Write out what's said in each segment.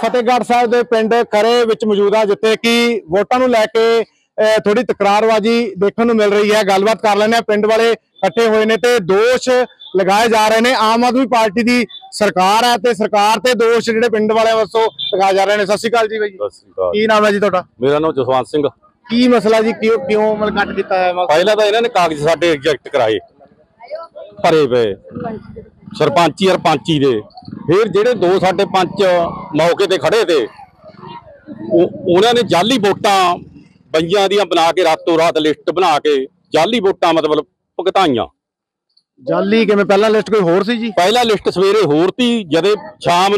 फतेहगढ़ साहब के पिंड खरे विच मौजूद है जिथे कि वोटां नूं लैके थोड़ी तकरारबाजी देखने को मिल रही है। गलबात कर लेने पिंड वाले इकट्ठे हुए ने ते दोष लगाए जा रहे हैं। आम आदमी पार्टी की सरकार है ते सरकार ते दोष जिहड़े पिंड वाले वसों लगाए जा रहे हैं। सत श्री अकाल जी भाई, की नाम है जी तुहाडा? मेरा नाम जसवंत सिंह। की मसला जी, क्यों मतलब कट किया है? पहला तो इन्होंने कागज साडे रिजेक्ट कराए भरे पे सरपंची और पंची दे, फिर जेडे दो साडे पंच मौके ते खड़े थे उन्होंने जाली वोटां बइयां दियां बना के रातों रात लिस्ट बना के जाली वोटां मतलब भुगताइयां। जाली किवें? पहला लिस्ट कोई होर सी जी? पहला लिस्ट सवेरे होर थी, जदे शाम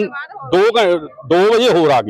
2 वजे होर आ गई,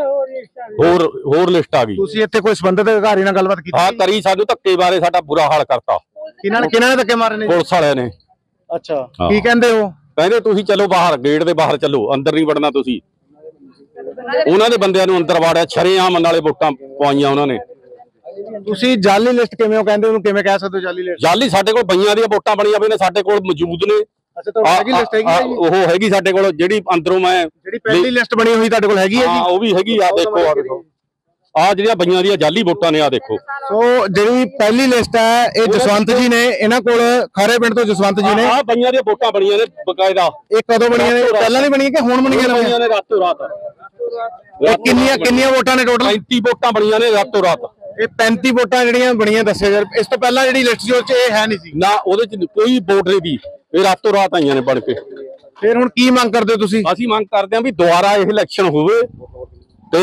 होर लिस्ट आ गई। तुसीं इत्थे कोई संबंधित अधिकारी नाल गलबात कीती? हाँ करी, सानू धक्के बारे साडा बुरा हाल करता। किन्हां ने धक्के मारे ने? पुलिस वाले ने। अच्छा, की कहंदे हो? कहंदे तुसीं चलो बाहर, गेट दे बाहर चलो, अंदर नहीं वड़ना तुसीं। उन्हां दे बंदियां नूं अंदर वाड़िया, छरेआम नाले वोटां पवाईयां उन्हां ने। तुसीं जाली लिस्ट किवें हो कहंदे, ओनूं किवें कह सकदे हो जाली लिस्ट? जाली साडे कोल बइयां ਦੀਆਂ ਵੋਟਾਂ ਬਣੀਆਂ ਪਈਆਂ ਨੇ, ਸਾਡੇ ਕੋਲ ਮੌਜੂਦ ਨੇ। अच्छा, तो हैगी लिस्ट हैगी जी? ਉਹ ਹੈਗੀ ਸਾਡੇ ਕੋਲ, ਜਿਹੜੀ ਅੰਦਰੋਂ ਮੈਂ ਜਿਹੜੀ ਪਹਿਲੀ ਲਿਸਟ ਬਣੀ ਹੋਈ ਤੁਹਾਡੇ ਕੋਲ ਹੈਗੀ ਹੈ ਜੀ? ਹਾਂ ਉਹ ਵੀ ਹੈਗੀ ਆ, ਦੇਖੋ ਆ ਦੇਖੋ ਆ ਜਿਹੜੀਆਂ ਬਈਆਂ ਦੀਆਂ ਜਾਲੀ ਵੋਟਾਂ ਨੇ, ਆ ਦੇਖੋ। ਸੋ ਜਿਹੜੀ ਪਹਿਲੀ ਲਿਸਟ ਹੈ ਇਹ ਜਸਵੰਤ ਜੀ ਨੇ, ਇਹਨਾਂ ਕੋਲ ਖਾਰੇ ਪਿੰਡ ਤੋਂ ਜਸਵੰਤ ਜੀ ਨੇ। ਆ ਬਈਆਂ ਦੀਆਂ ਵੋਟਾਂ ਬਣੀਆਂ ਨੇ ਬਕਾਇਦਾ। ਇਹ ਕਦੋਂ ਬਣੀਆਂ ਨੇ? ਪਹਿਲਾਂ ਨਹੀਂ ਬਣੀਆਂ ਕਿ ਹੁਣ ਬਣੀਆਂ ਨੇ? ਰਾਤੋਂ ਰਾਤ। ਕਿੰਨੀਆਂ ਵੋਟਾਂ ਨੇ ਟੋਟਲ? 35 ਵੋਟਾਂ ਬਣੀਆਂ ਨੇ ਰਾਤੋਂ ਰਾਤ। ਇਹ 35 ਵੋਟਾਂ ਜਿਹੜੀਆਂ ਬਣੀਆਂ ਦੱਸਿਆ ਯਾਰ। ਇਸ ਤੋਂ ਪਹਿਲਾਂ ਜਿਹੜੀ ਲਿਸਟ ਸੀ ਉਹ 'ਚ ਇਹ ਹੈ ਨਹੀਂ ਸੀ ਨਾ, ਉਹਦੇ 'ਚ ਕੋਈ ਵੋਟ ਨਹੀਂ ਦੀ, ਇਹ ਰਾਤੋਂ ਰਾਤ ਆਈਆਂ ਨੇ ਬਣ ਕੇ। ਫਿਰ ਹੁਣ ਕੀ ਮੰਗ ਕਰਦੇ ਹੋ ਤੁਸੀਂ? ਅਸੀਂ ਮੰਗ ਕਰਦੇ ਹਾਂ ਵੀ ਦੁਬਾਰਾ ਇਹ ਇਲੈਕਸ਼ਨ ਹੋਵੇ ਤੇ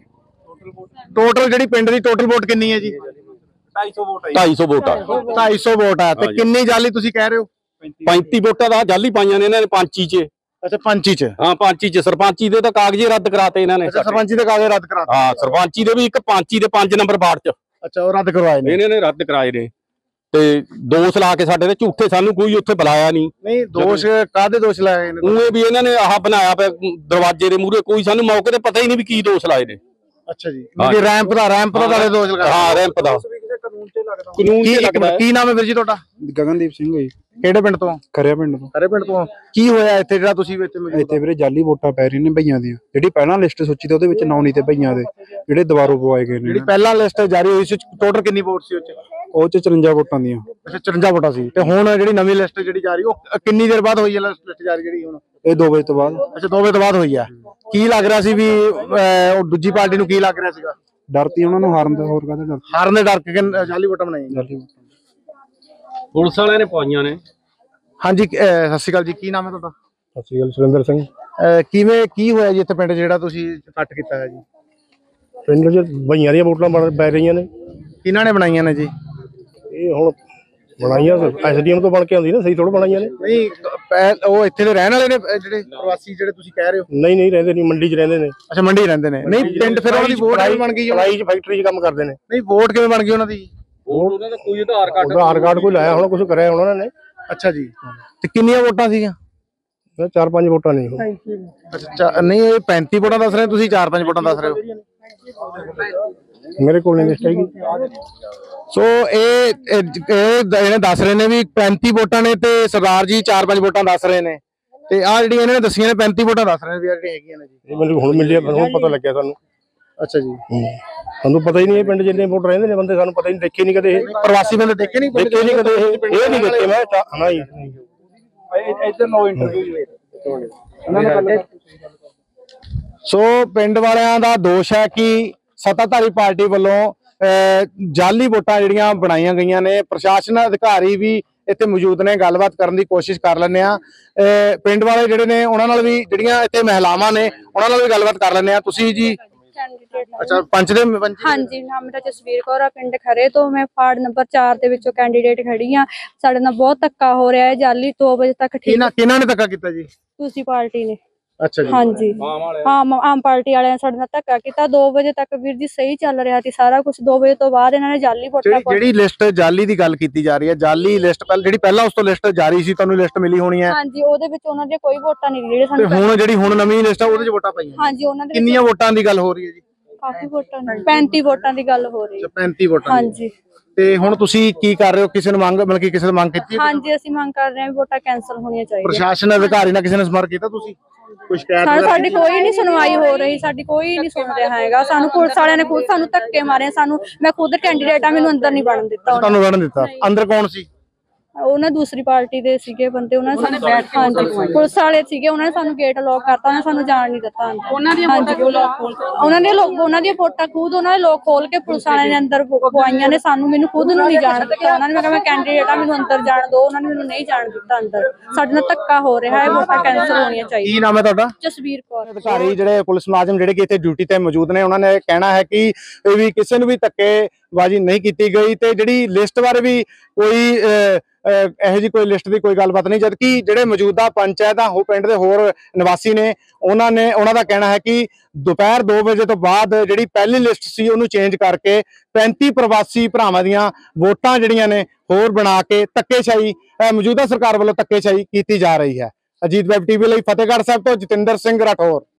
ਟੋਟਲ ਜਿਹੜੀ ਪਿੰਡ ਦੀ ਟੋਟਲ ਵੋਟ ਕਿੰਨੀ ਹੈ ਜੀ? 250 ਵੋਟ ਆ। 250 ਵੋਟ ਆ ਤੇ ਕਿੰਨੀ ਜਾਲੀ ਤੁਸੀਂ ਕਹਿ ਰਹੇ ਹੋ? 35 ਵੋਟਾਂ ਦਾ ਜਾਲੀ ਪਾਈਆਂ ਨੇ ਇਹਨਾਂ ਨੇ ਪੰਚੀ 'ਚ। ਅੱਛਾ, ਪੰਚੀ 'ਚ? ਹਾਂ ਪੰਚੀ 'ਚ। ਸਰਪੰਚੀ ਦੇ ਤਾਂ ਕਾਗਜ਼ ਰੱਦ ਕਰਾਤੇ ਇਹਨਾਂ ਨੇ। ਅੱਛਾ, ਸਰਪੰਚੀ ਦੇ ਕਾਗਜ਼ ਰੱਦ ਕਰਾਤੇ? ਹਾਂ, ਸਰਪੰਚੀ ਦੇ ਵੀ ਇੱਕ, ਪੰਚੀ ਦੇ 5 ਨੰਬਰ ਵਾਰਡ 'ਚ। ਅੱਛਾ, ਉਹ ਰੱਦ ਕਰਵਾਏ ਨੇ ਇਹਨਾਂ ਨੇ, ਰੱਦ ਕਰਾਏ ਨੇ। ਤੇ ਦੋਸ਼ ਲਾ ਕੇ ਸਾਡੇ ਤੇ ਝੂਠੇ, ਸਾਨੂੰ ਕੋਈ ਉੱਥੇ ਬੁਲਾਇਆ ਨਹੀਂ। ਨਹੀਂ, ਦੋਸ਼ ਕਾਹਦੇ ਦੋਸ਼ ਲਾਏ ਨੇ? ਉਹ ਵੀ ਇਹਨਾਂ ਨੇ ਆਹ ਬਣਾਇਆ ਪਿਆ ਦਰਵਾਜ਼ੇ ਦੇ ਮੂਹਰੇ, ਕੋਈ ਸਾਨੂੰ ਮੌਕੇ ਤੇ ਪਤਾ ਹੀ ਨਹੀਂ ਵੀ ਕੀ ਦੋਸ਼ ਲਾਏ ਨੇ। ਅੱਛਾ ਜੀ, ਰੈਂਪ ਦਾ ਤੁਹਾਡੇ ਦੋਸ਼ ਲਗਾਏ? ਹਾਂ, ਰੈਂਪ ਦਾ ਕਾਨੂੰਨ ਤੇ ਲੱਗਦਾ। ਕੀ ਨਾਮ ਹੈ ਵੀਰ ਜੀ ਤੁਹਾਡਾ? ਗਗਨਦੀਪ ਸਿੰਘ ਜੀ। ਕਿਹੜੇ ਪਿੰਡ ਤੋਂ? ਖਰਿਆ ਪਿੰਡ ਤੋਂ। ਖਰੇ ਪਿੰਡ ਤੋਂ। ਕੀ ਹੋਇਆ ਇੱਥੇ ਜਿਹੜਾ ਤੁਸੀਂ ਇੱਥੇ ਵੀਰੇ ਜਾਲੀ ਵੋਟਾਂ ਪੈ ਰਹੀਆਂ ਨੇ ਬਈਆਂ ਦੀਆਂ। ਜਿਹੜੀ ਪਹਿਲਾਂ ਲਿਸਟ ਸੋਚੀ ਤੇ ਉਹਦੇ ਵਿੱਚ ਨਾਂ ਨਹੀਂ ਤੇ ਬਈਆਂ ਦੇ, ਜਿਹੜੇ ਦੁਬਾਰਾ ਪਵਾਏ ਗਏ ਨੇ। ਜਿਹੜੀ ਪਹਿਲਾਂ ਲਿਸਟ ਜਾਰੀ ਹੋਈ ਸੀ ਟੋਟਲ ਕਿੰਨੀ ਵੋਟ ਸੀ ਉਹ ਚ 54 ਵੋਟਾਂ ਦੀਆਂ? ਅੱਛਾ, 54 ਵੋਟਾਂ ਸੀ। ਤੇ ਹੁਣ ਜਿਹੜੀ ਨਵੀਂ ਲਿਸਟ ਜਿਹੜੀ ਜਾਰੀ, ਉਹ ਕਿੰਨੀ ਦੇਰ ਬਾਅਦ ਹੋਈ ਹੈ ਲਿਸਟ ਜਾਰੀ ਜਿਹੜੀ ਹੁਣ? ਇਹ 2 ਵਜੇ ਤੋਂ ਬਾਅਦ। ਅੱਛਾ, 2 ਵਜੇ ਤੋਂ ਬਾਅਦ ਹੋਈ ਹੈ। ਕੀ ਲੱਗ ਰਿਹਾ ਸੀ ਵੀ ਉਹ ਦੂਜੀ ਪਾਰਟੀ ਨੂੰ ਕੀ ਲੱਗ ਰਿਹਾ ਸੀਗਾ? ਡਰ ਤੀ ਉਹਨਾਂ ਨੂੰ ਹਾਰਨ ਦਾ। ਹੋਰ ਕਾਹਦਾ ਡਰ? ਹਾਰਨ ਦੇ ਡਰ ਕੇ ਜਾਲੀ ਵੋਟਾਂ ਬਣਾਈਆਂ? ਪੁਲਿਸ ਵਾਲਿਆਂ ਨੇ ਪਵਾਈਆਂ ਨੇ। ਹਾਂਜੀ, ਸਤਿ ਸ਼੍ਰੀ ਅਕਾਲ ਜੀ, ਕੀ ਨਾਮ ਹੈ ਤੁਹਾਡਾ? ਸਤਿ ਸ਼੍ਰੀ ਅਕਾਲ, ਸੁਰਿੰਦਰ ਸਿੰਘ। ਕਿਵੇਂ ਕੀ ਹੋਇਆ ਜੀ ਇੱਥੇ ਪਿੰਡ ਜਿਹੜਾ ਤੁਸੀਂ ਕੱਟ ਕੀਤਾ ਹੈ ਜੀ? ਪਿੰਡ 'ਚ ਬਈਆਂ ਦੀਆਂ ਵੋਟਾਂ ਪੈ ਰਹੀਆਂ ਨੇ। ਕਿਹਨਾਂ ਨੇ ਬਣਾਈਆਂ ਨੇ ਜੀ? ਇਹ ਹੁਣ ਬਣਾਈਆਂ ਐਸਡੀਐਮ ਤੋਂ ਬਣ ਕੇ ਆਉਂਦੀ ਨਾ, ਸਹੀ ਥੋੜਾ ਬਣਾਈਆਂ ਨੇ। ਨਹੀਂ, ਉਹ ਇੱਥੇ ਦੇ ਰਹਿਣ ਵਾਲੇ ਨੇ ਜਿਹੜੇ ਪ੍ਰਵਾਸੀ ਜਿਹੜੇ ਤੁਸੀਂ ਕਹਿ ਰਹੇ ਹੋ? ਨਹੀਂ ਰਹਿੰਦੇ ਨਹੀਂ, ਮੰਡੀ 'ਚ ਰਹਿੰਦੇ ਨੇ। ਅੱਛਾ, ਮੰਡੀ ਰਹਿੰਦੇ ਨੇ। ਨਹੀਂ, ਪਿੰਡ ਫਿਰ ਉਹਨਾਂ ਦੀ ਵੋਟ ਬਣ ਗਈ? ਫਲਾਈ 'ਚ ਫੈਕਟਰੀ 'ਚ ਕੰਮ ਕਰਦੇ ਨੇ। ਨਹੀਂ, ਵੋਟ ਕਿਵੇਂ ਬਣ ਗਈ ਉਹਨਾਂ ਦੀ? ਉਹਨਾਂ ਦਾ ਕੋਈ ਆਧਾਰ ਕਾਰਡ ਕੋਈ ਲਾਇਆ ਹੋਣਾ, ਕੁਝ ਕਰਿਆ ਉਹਨਾਂ ਨੇ। ਅੱਛਾ ਜੀ, ਤੇ ਕਿੰਨੀਆਂ ਵੋਟਾਂ ਸੀਗੀਆਂ? 4-5 ਵੋਟਾਂ ਨੇ। ਅੱਛਾ, ਨਹੀਂ ਇਹ 35 ਵੋਟਾਂ ਦੱਸ ਰਹੇ, ਤੁਸੀਂ 4-5 ਵੋਟਾਂ ਦੱਸ ਰਹੇ ਹੋ। ਮੇਰੇ ਕੋਲ ਨਹੀਂ ਲਿਸਟ ਹੈਗੀ। ਸੋ ਇਹ ਦੱਸ ਰਹੇ ਨੇ ਵੀ 35 ਵੋਟਾਂ ਨੇ ਤੇ ਸਰਦਾਰ ਜੀ 4-5 ਵੋਟਾਂ ਦੱਸ ਰਹੇ ਨੇ। ਤੇ ਆ ਜਿਹੜੀਆਂ ਇਹਨਾਂ ਨੇ ਦੱਸੀਆਂ ਨੇ 35 ਵੋਟਾਂ ਦੱਸ ਰਹੇ ਨੇ ਵੀ ਜਿਹੜੀਆਂ ਹੈਗੀਆਂ ਨੇ ਜੀ। ਇਹ ਮੈਨੂੰ ਹੁਣ ਮਿਲਿਆ, ਹੁਣ ਪਤਾ ਲੱਗਿਆ ਸਾਨੂੰ। ਅੱਛਾ ਜੀ, ਸਾਨੂੰ ਪਤਾ ਹੀ ਨਹੀਂ ਇਹ ਪਿੰਡ ਜਿੰਨੇ ਵੋਟ ਰਹਿੰਦੇ ਨੇ ਬੰਦੇ, ਸਾਨੂੰ ਪਤਾ ਹੀ ਨਹੀਂ, ਦੇਖੇ ਨਹੀਂ ਕਦੇ। ਪ੍ਰਵਾਸੀ ਬੰਦੇ ਦੇਖੇ ਨਹੀਂ ਕਦੇ। ਇਹ ਨਹੀਂ ਦੇਖੇ ਮੈਂ। ਹਾਂ ਜੀ, ਇੱਧਰ ਨੋ ਇੰਟਰਵਿਊ। ਸੋ ਪਿੰਡ ਵਾਲਿਆਂ ਦਾ ਦੋਸ਼ ਹੈ ਕਿ ਸੱਤਾਧਾਰੀ ਪਾਰਟੀ ਵੱਲੋਂ ਜਾਲੀ ਵੋਟਾਂ ਜਿਹੜੀਆਂ ਬਣਾਈਆਂ ਗਈਆਂ ਨੇ। ਪ੍ਰਸ਼ਾਸਨ ਅਧਿਕਾਰੀ ਵੀ ਇੱਥੇ ਮੌਜੂਦ ਨੇ, ਗੱਲਬਾਤ ਕਰਨ ਦੀ ਕੋਸ਼ਿਸ਼ ਕਰ ਲੈਂਦੇ ਆ। ਪਿੰਡ ਵਾਲੇ ਜਿਹੜੇ ਨੇ ਉਹਨਾਂ ਨਾਲ ਵੀ, ਜਿਹੜੀਆਂ ਇੱਥੇ ਮਹਿਲਾਵਾਂ ਨੇ ਉਹਨਾਂ ਨਾਲ ਵੀ ਗੱਲਬਾਤ ਕਰ ਲੈਂਦੇ ਆ। ਤੁਸੀਂ ਜੀ? ਅੱਛਾ, ਪੰਚ ਦੇ? ਹਾਂਜੀ, ਨਾਮ ਮੇਰਾ ਜਸਵੀਰ ਕੌਰ ਆ, ਪਿੰਡ ਖਰੇ ਤੋਂ। ਮੈਂ ਵਾਰਡ ਨੰਬਰ 4 ਦੇ ਵਿੱਚੋਂ ਕੈਂਡੀਡੇਟ ਖੜੀ ਆ। ਸਾਡੇ ਨਾਲ ਬਹੁਤ ਧੱਕਾ ਹੋ ਰਿਹਾ ਹੈ। ਜਾਲੀ 2 ਵਜੇ ਤੱਕ। ਕਿਹਨਾਂ ਨੇ ਧੱਕਾ ਕੀਤਾ ਜੀ? ਤੁਸੀਂ ਪਾਰਟੀ ਨੇ। ਅੱਛਾ ਜੀ, ਹਾਂਜੀ, ਆਮ ਪਾਰਟੀ ਵਾਲਿਆਂ ਨੇ ਸਾਡੇ ਨਾਲ ਧੱਕਾ ਕੀਤਾ। 2 ਵਜੇ ਤੱਕ ਵੀਰ ਜੀ ਸਹੀ ਚੱਲ ਰਿਹਾ ਸੀ ਸਾਰਾ ਕੁਝ। 2 ਵਜੇ ਤੋਂ ਬਾਅਦ ਇਹਨਾਂ ਨੇ ਜਾਲੀ ਵੋਟਾਂ। ਜਿਹੜੀ ਲਿਸਟ ਜਾਲੀ ਦੀ ਗੱਲ ਕੀਤੀ ਜਾ ਰਹੀ ਹੈ, ਜਾਲੀ ਲਿਸਟ ਜਿਹੜੀ ਪਹਿਲਾਂ ਉਸ ਤੋਂ ਲਿਸਟ ਜਾਰੀ ਸੀ, ਤੁਹਾਨੂੰ ਲਿਸਟ ਮਿਲੀ ਹੋਣੀ ਹੈ? ਹਾਂਜੀ, ਉਹਦੇ ਵਿੱਚ ਉਹਨਾਂ ਦੀਆਂ ਕੋਈ ਵੋਟਾਂ ਨਹੀਂ ਜਿਹੜੇ ਸਾਨੂੰ। ਹੁਣ ਜਿਹੜੀ ਹੁਣ ਨਵੀਂ ਲਿਸਟ ਆ ਉਹਦੇ 'ਚ ਵੋਟਾਂ ਪਾਈਆਂ? ਹਾਂਜੀ, ਉਹਨਾਂ ਦੇ ਕਿੰਨੀਆਂ ਵੋਟਾਂ ਦੀ ਗੱਲ ਹੋ ਰਹੀ ਹੈ ਜੀ? ਕਾਫੀ ਵੋਟਾਂ ਨੇ। 35 ਵੋਟਾਂ ਦੀ ਗੱਲ ਹੋ ਰਹੀ ਹੈ। 35 ਵੋਟਾਂ? ਹਾਂਜੀ। ਤੇ ਹੁਣ ਤੁਸੀਂ ਕੀ ਕਰ ਰਹੇ ਹੋ? ਕਿਸੇ ਨੂੰ ਮੰਗ ਮਤਲਬ ਕਿ ਕਿਸੇ ਤੋਂ ਮੰਗ ਕੀਤੀ ਹੈ? ਹਾਂਜੀ ਅਸੀਂ ਮੰਗ ਕਰ ਰਹੇ ਹਾਂ ਵੀ ਵੋਟਾਂ ਕੈਂਸਲ ਹੋਣੀਆਂ ਚਾਹੀਦੀਆਂ। ਪ੍ਰਸ਼ਾਸਨ ਅਧਿਕਾਰੀ ਨਾਲ ਕਿਸੇ ਨੇ ਸੰਪਰਕ ਕੀਤਾ ਤੁਸੀਂ? ਕੋਈ ਸ਼ਿਕਾਇਤ ਵਗੈਰਾ ਸਾਡੀ ਕੋਈ ਨਹੀਂ ਸੁਣਵਾਈ ਹੋ ਰਹੀ, ਸਾਡੀ ਕੋਈ ਨਹੀਂ ਸੁਣ ਰਿਹਾ ਹੈਗਾ। ਸਾਨੂੰ ਪੁਲਿਸ ਵਾਲਿਆਂ ਨੇ ਖੁਦ ਸਾਨੂੰ ਧੱਕੇ ਮਾਰੇ। ਮੈਂ ਖੁਦ ਕੈਂਡੀਡੇਟ ਆ, ਮੈਨੂੰ ਅੰਦਰ ਨਹੀਂ ਵੜਨ ਦਿੱਤਾ ਉਹਨਾਂ ਤੁਹਾਨੂੰ ਵੜਨ ਦਿੱਤਾ? ਅੰਦਰ ਕੌਣ ਸੀ? ਉਹਨਾਂ ਦੂਸਰੀ ਪਾਰਟੀ ਦੇ ਸੀਗੇ ਬੰਦੇ, ਉਹਨਾਂ ਨੇ ਸਾਨੂੰ ਹਾਂਜੀ ਪੁਲਿਸ ਵਾਲੇ ਸੀਗੇ, ਉਹਨਾਂ ਨੇ ਸਾਨੂੰ ਗੇਟ ਲੋਕ ਕਰਤਾ, ਉਹਨਾਂ ਨੇ ਸਾਨੂੰ ਜਾਣ ਨਹੀਂ ਦਿੱਤਾ ਅੰਦਰ। ਉਹਨਾਂ ਦੀਆਂ ਵੋਟਾਂ ਖੁਦ ਉਹਨਾਂ ਦੇ ਲੋਕ ਖੋਲ ਕੇ ਪੁਲਿਸ ਵਾਲਿਆਂ ਨੇ ਅੰਦਰ ਪਵਾਈਆਂ ਨੇ। ਮੈਨੂੰ ਖੁਦ ਨੂੰ ਨਹੀਂ ਜਾਣ ਦਿੱਤਾ ਉਹਨਾਂ ਨੇ। ਮੈਂ ਕਿਹਾ ਮੈਂ ਕੈਂਡੀਡੇਟ ਆ, ਮੈਨੂੰ ਅੰਦਰ ਜਾਣ ਦਿਓ। ਉਹਨਾਂ ਨੇ ਮੈਨੂੰ ਨਹੀਂ ਜਾਣ ਦਿੱਤਾ ਅੰਦਰ। ਸਾਡੇ ਨਾਲ ਧੱਕਾ ਹੋ ਰਿਹਾ ਹੈ, ਵੋਟਾਂ ਕੈਂਸਲ ਹੋਣੀਆਂ ਚਾਹੀਦੀਆਂ। ਕੀ ਨਾਮ ਹੈ ਤੁਹਾਡਾ? ਜਸਵੀਰ ਕੌਰ। ਅਧਿਕਾਰੀ ਜਿਹੜੇ ਪੁਲਿਸ ਮੁਲਾਜ਼ਮ ਜਿਹੜੇ ਕਿ ਇੱਥੇ ਡਿਊਟੀ ਤੇ ਮੌਜੂਦ ਨੇ, ਉਹਨਾਂ ਨੇ ਕਹਿਣਾ ਹੈ ਕਿ ਇਹ ਵੀ ਕਿਸੇ ਨੂੰ ਵੀ ਧੱਕੇਬਾਜ਼ੀ ਨਹੀਂ ਕੀਤੀ ਗਈ ਤੇ ਜਿਹੜੀ ਲਿਸਟ ਬਾਰੇ ਵੀ ਕੋਈ ਇਹੋ ਜਿਹੀ ਕੋਈ ਲਿਸਟ ਦੀ ਕੋਈ ਗੱਲਬਾਤ ਨਹੀਂ। ਜਦਕਿ ਜਿਹੜੇ ਮੌਜੂਦਾ ਪੰਚਾਇਤ ਆ ਉਹ ਪਿੰਡ ਦੇ ਹੋਰ ਨਿਵਾਸੀ ਨੇ, ਉਹਨਾਂ ਦਾ ਕਹਿਣਾ ਹੈ ਕਿ ਦੁਪਹਿਰ 2 ਵਜੇ ਤੋਂ ਬਾਅਦ ਜਿਹੜੀ ਪਹਿਲੀ ਲਿਸਟ ਸੀ ਉਹਨੂੰ ਚੇਂਜ ਕਰਕੇ 35 ਪ੍ਰਵਾਸੀ ਭਰਾਵਾਂ ਦੀਆਂ ਵੋਟਾਂ ਜਿਹੜੀਆਂ ਨੇ ਹੋਰ ਬਣਾ ਕੇ ਧੱਕੇਸ਼ਾਹੀ ਮੌਜੂਦਾ ਸਰਕਾਰ ਵੱਲੋਂ ਧੱਕੇਸ਼ਾਹੀ ਕੀਤੀ ਜਾ ਰਹੀ ਹੈ। ਅਜੀਤ ਵੈਬ ਟੀਵੀ ਲਈ ਫਤਿਹਗੜ੍ਹ ਸਾਹਿਬ ਤੋਂ ਜਤਿੰਦਰ ਸਿੰਘ ਰਾਠੌਰ।